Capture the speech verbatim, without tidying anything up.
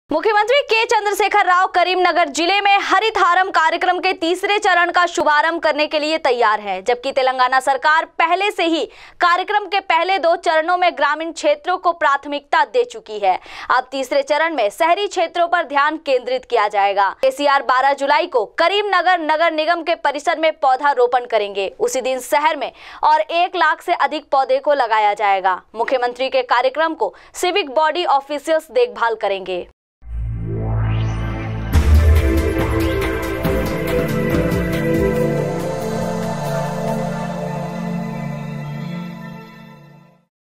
मुख्यमंत्री के चंद्रशेखर राव करीमनगर जिले में हरितहारम कार्यक्रम के तीसरे चरण का शुभारंभ करने के लिए तैयार है, जबकि तेलंगाना सरकार पहले से ही कार्यक्रम के पहले दो चरणों में ग्रामीण क्षेत्रों को प्राथमिकता दे चुकी है। अब तीसरे चरण में शहरी क्षेत्रों पर ध्यान केंद्रित किया जाएगा। केसीआर बारह जुलाई को करीमनगर नगर निगम के परिसर में पौधा रोपण करेंगे। उसी दिन शहर में और एक लाख से अधिक पौधे को लगाया जाएगा। मुख्यमंत्री के कार्यक्रम को सिविक बॉडी ऑफिसर्स देखभाल करेंगे।